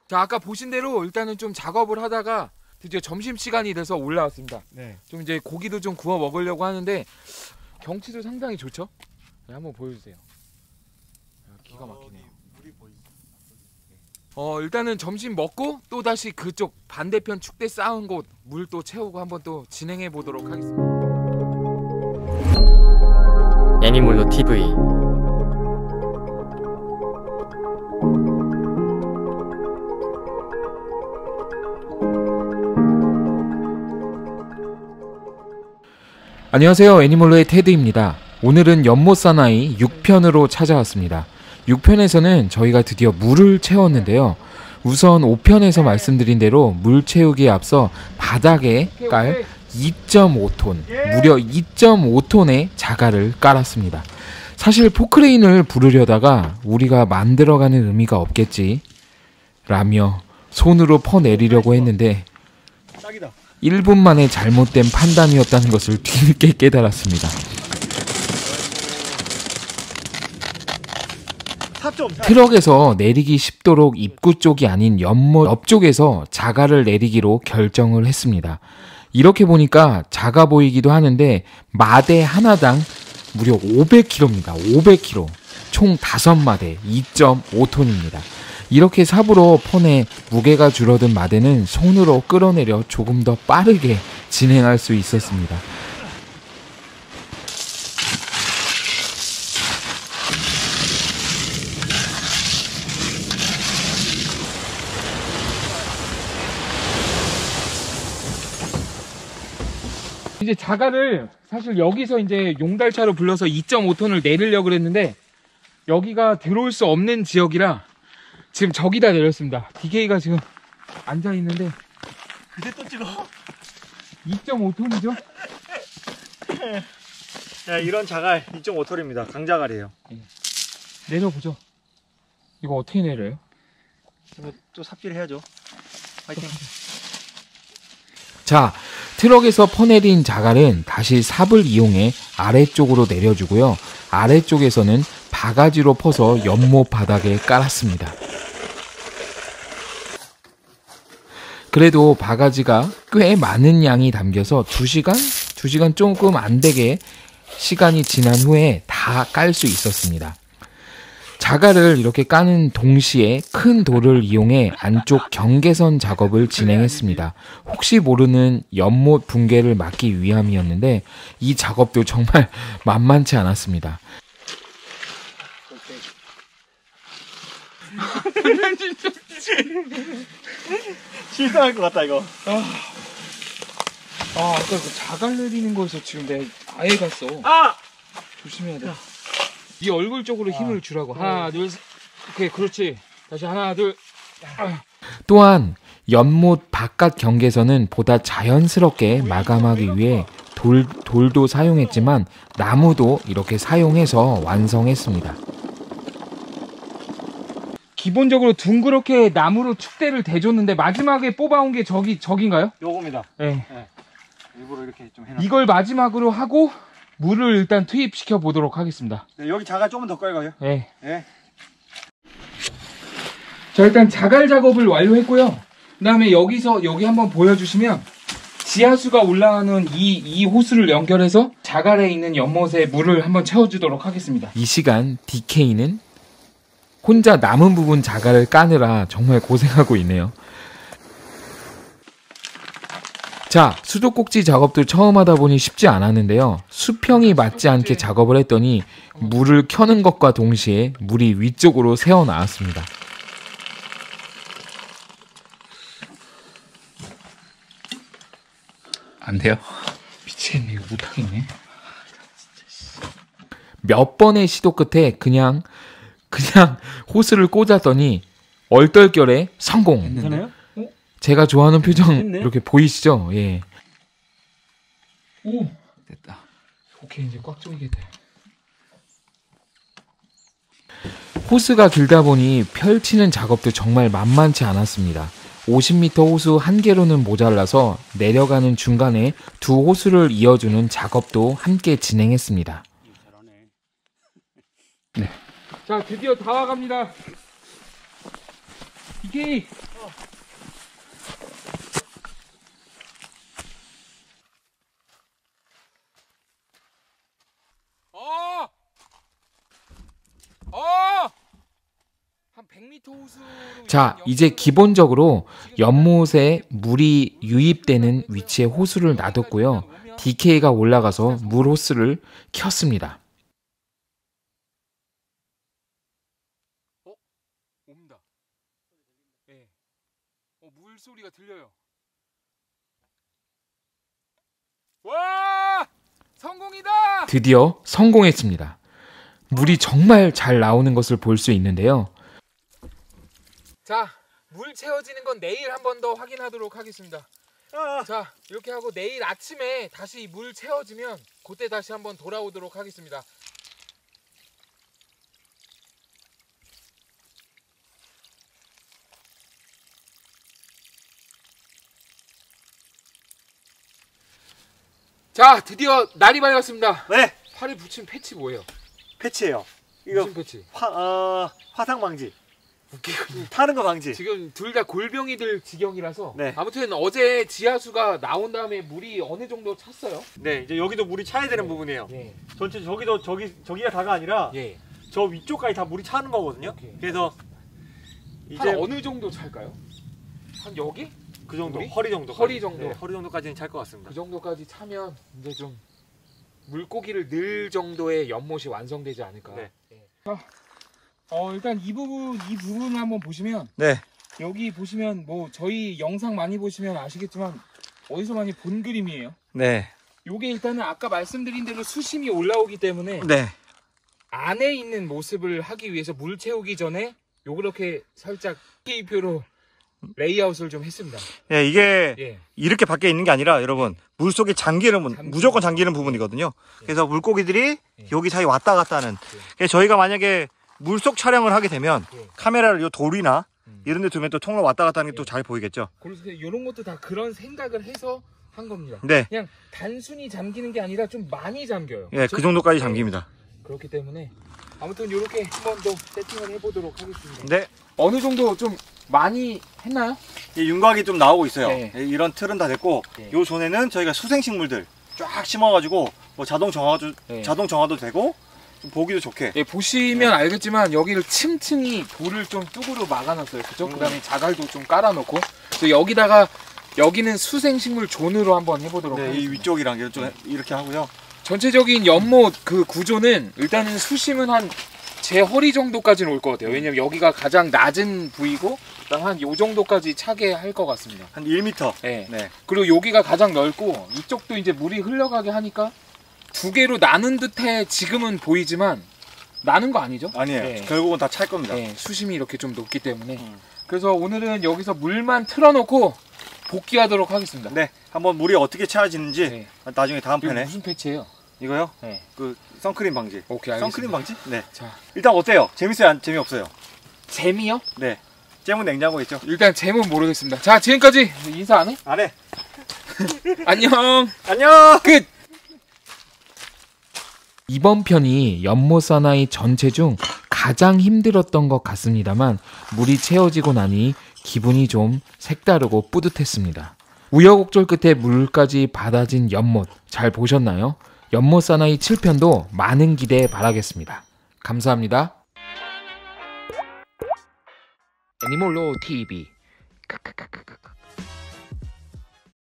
자, 아까 보신 대로 일단은 좀 작업을 하다가 드디어 점심시간이 돼서 올라왔습니다. 네. 좀 이제 고기도 좀 구워 먹으려고 하는데 경치도 상당히 좋죠? 네, 한번 보여주세요. 기가 막히네요. 물이 보이죠. 일단은 점심 먹고 또 다시 그쪽 반대편 축대 쌓은 곳 물 또 채우고 한번 또 진행해 보도록 하겠습니다. 애니몰로 TV. 안녕하세요, 애니몰로의 테드입니다. 오늘은 연못 사나이 6편으로 찾아왔습니다. 6편에서는 저희가 드디어 물을 채웠는데요. 우선 5편에서 말씀드린 대로 물 채우기에 앞서 바닥에 깔 2.5톤, 무려 2.5톤의 자갈을 깔았습니다. 사실 포크레인을 부르려다가 우리가 만들어가는 의미가 없겠지 라며 손으로 퍼내리려고 했는데 1분 만에 잘못된 판단이었다는 것을 뒤늦게 깨달았습니다. 트럭에서 내리기 쉽도록 입구 쪽이 아닌 연못 옆쪽에서 자갈을 내리기로 결정을 했습니다. 이렇게 보니까 작아 보이기도 하는데 마대 하나당 무려 500kg입니다. 500kg. 총 5마대 2.5톤입니다. 이렇게 삽으로 퍼내 무게가 줄어든 마대는 손으로 끌어내려 조금 더 빠르게 진행할 수 있었습니다. 이제 자갈을 사실 여기서 이제 용달차로 불러서 2.5톤을 내리려고 그랬는데 여기가 들어올 수 없는 지역이라 지금 저기다 내렸습니다. DK가 지금 앉아있는데 그새 또 찍어? 2.5톤이죠? 야, 이런 자갈 2.5톤입니다. 강자갈이에요. 내려보죠. 이거 어떻게 내려요? 또 삽질 해야죠. 파이팅. 자, 트럭에서 퍼내린 자갈은 다시 삽을 이용해 아래쪽으로 내려주고요. 아래쪽에서는 바가지로 퍼서 연못 바닥에 깔았습니다. 그래도 바가지가 꽤 많은 양이 담겨서 2시간 조금 안 되게 시간이 지난 후에 다 깔 수 있었습니다. 자갈을 이렇게 까는 동시에 큰 돌을 이용해 안쪽 경계선 작업을 진행했습니다. 혹시 모르는 연못 붕괴를 막기 위함이었는데 이 작업도 정말 만만치 않았습니다. 실성할 것 같다 이거. 아까 그 자갈 내리는 거에서 지금 내가 아예 갔어. 조심해야 돼. 네 얼굴 쪽으로 힘을 주라고. 하나, 둘, 셋. 오케이, 그렇지. 다시 하나, 둘. 또한 연못 바깥 경계선은 보다 자연스럽게 마감하기 위해 돌도 사용했지만 나무도 이렇게 사용해서 완성했습니다. 기본적으로 둥그렇게 나무로 축대를 대줬는데 마지막에 뽑아온 게 저긴가요? 요겁니다. 네. 일부러 이렇게 좀 해놨어요. 이걸 마지막으로 하고 물을 일단 투입시켜 보도록 하겠습니다. 네, 여기 자갈 조금 더 깔고요. 네. 네. 자, 일단 자갈 작업을 완료했고요. 그 다음에 여기 한번 보여주시면 지하수가 올라가는 이 호스를 연결해서 자갈에 있는 연못에 물을 한번 채워주도록 하겠습니다. 이 시간 DK는 혼자 남은 부분 자갈을 까느라 정말 고생하고 있네요. 자, 수도꼭지 작업도 처음 하다 보니 쉽지 않았는데요. 수평이 맞지 않게 작업을 했더니 물을 켜는 것과 동시에 물이 위쪽으로 새어 나왔습니다. 안 돼요? 미치겠네. 이거 못하겠네. 몇 번의 시도 끝에 그냥 호스를 꽂았더니 얼떨결에 성공. 괜찮아요? 제가 좋아하는 표정 됐네. 이렇게 보이시죠? 예. 오, 됐다. 오케이, 이제 꽉 조이게 돼. 호스가 길다 보니 펼치는 작업도 정말 만만치 않았습니다. 50m 호수 한 개로는 모자라서 내려가는 중간에 두 호수를 이어주는 작업도 함께 진행했습니다. 네. 자, 드디어 다 와갑니다. DK. 한 100m 호수로. 자, 이제 기본적으로 연못에 물이 유입되는 위치에 호수를 놔뒀고요. DK가 올라가서 물 호스를 켰습니다. 옵니다. 네. 물 소리가 들려요. 와! 성공이다! 드디어 성공했습니다. 물이 정말 잘 나오는 것을 볼 수 있는데요. 자, 물 채워지는 건 내일 한 번 더 확인하도록 하겠습니다. 자, 이렇게 하고 내일 아침에 다시 물 채워지면 그때 다시 한번 돌아오도록 하겠습니다. 자, 드디어 날이 밝았습니다. 네. 팔에 붙인 패치 뭐예요? 패치예요. 이거 무슨 패치? 화상 방지. 타는 거 방지. 지금 둘 다 골병이 들 지경이라서. 네. 아무튼 어제 지하수가 나온 다음에 물이 어느 정도 찼어요? 네, 이제 여기도 물이 차야 되는 부분이에요. 예. 전체 저기가 다가 아니라 예. 저 위쪽까지 다 물이 차는 거거든요. 오케이. 그래서 한 이제 어느 정도 찰까요? 한 여기? 그 정도, 물이? 허리 정도. 허리 정도. 네, 허리 정도까지는 찰 것 같습니다. 그 정도까지 차면 이제 좀 물고기를 넣을 정도의 연못이 완성되지 않을까. 네. 일단 이 부분을 한번 보시면 네. 여기 보시면 뭐 저희 영상 많이 보시면 아시겠지만 어디서 많이 본 그림이에요. 네. 요게 일단은 아까 말씀드린 대로 수심이 올라오기 때문에 네. 안에 있는 모습을 하기 위해서 물 채우기 전에 요렇게 살짝 K표로 레이아웃을 좀 했습니다. 예, 이게 예. 이렇게 밖에 있는 게 아니라 여러분 물속에 무조건 잠기는 부분이거든요. 그래서 물고기들이 여기 사이 왔다 갔다 하는. 그래서 저희가 만약에 물속 촬영을 하게 되면 카메라를 요 돌이나 이런 데 두면 또 통로 왔다 갔다 하는 게 또 잘 보이겠죠. 그래서 이런 것도 다 그런 생각을 해서 한 겁니다. 네. 그냥 단순히 잠기는 게 아니라 좀 많이 잠겨요. 예, 그렇죠? 그 정도까지 잠깁니다. 그렇기 때문에 아무튼 이렇게 한 번 더 세팅을 해보도록 하겠습니다. 네. 어느 정도 좀 많이 했나요? 윤곽이 좀 나오고 있어요. 네. 이런 틀은 다 됐고, 네. 요 존에는 저희가 수생식물들 쫙 심어가지고 뭐 자동 정화도 되고 좀 보기도 좋게. 예, 보시면 알겠지만 여기를 층층이 돌을 좀 뚝으로 막아놨어요. 그죠? 그다음에 자갈도 좀 깔아놓고. 그래서 여기는 수생식물 존으로 한번 해보도록 네, 하겠습니다. 이 위쪽이랑 좀 이렇게 하고요. 전체적인 연못 그 구조는 일단은 수심은 한 제 허리 정도까지는 올 것 같아요. 왜냐면 여기가 가장 낮은 부위고 한 요 정도까지 차게 할 것 같습니다. 한 1m. 네. 네. 그리고 여기가 가장 넓고 이쪽도 이제 물이 흘러가게 하니까 두 개로 나눈 듯해 지금은 보이지만 나는 거 아니죠? 아니에요. 네. 결국은 다 찰 겁니다. 네, 수심이 이렇게 좀 높기 때문에 그래서 오늘은 여기서 물만 틀어놓고 복귀하도록 하겠습니다. 네. 한번 물이 어떻게 차지는지 네. 나중에 다음 이거 편에. 무슨 패치예요? 이거요? 네. 그 선크림 방지. 오케이, 알겠습니다. 선크림 방지? 네. 자, 일단 어때요? 재밌어요? 재미없어요? 재미요? 네. 잼은 냉장고에 있죠? 일단 재미는 모르겠습니다. 자, 지금까지 인사 안 해? 안 해. 안녕. 안녕. 끝. 이번 편이 연못 사나이 전체 중 가장 힘들었던 것 같습니다만 물이 채워지고 나니 기분이 좀 색다르고 뿌듯했습니다. 우여곡절 끝에 물까지 받아진 연못 잘 보셨나요? 연못 사나이 7편도 많은 기대 바라겠습니다. 감사합니다. 애니몰로 TV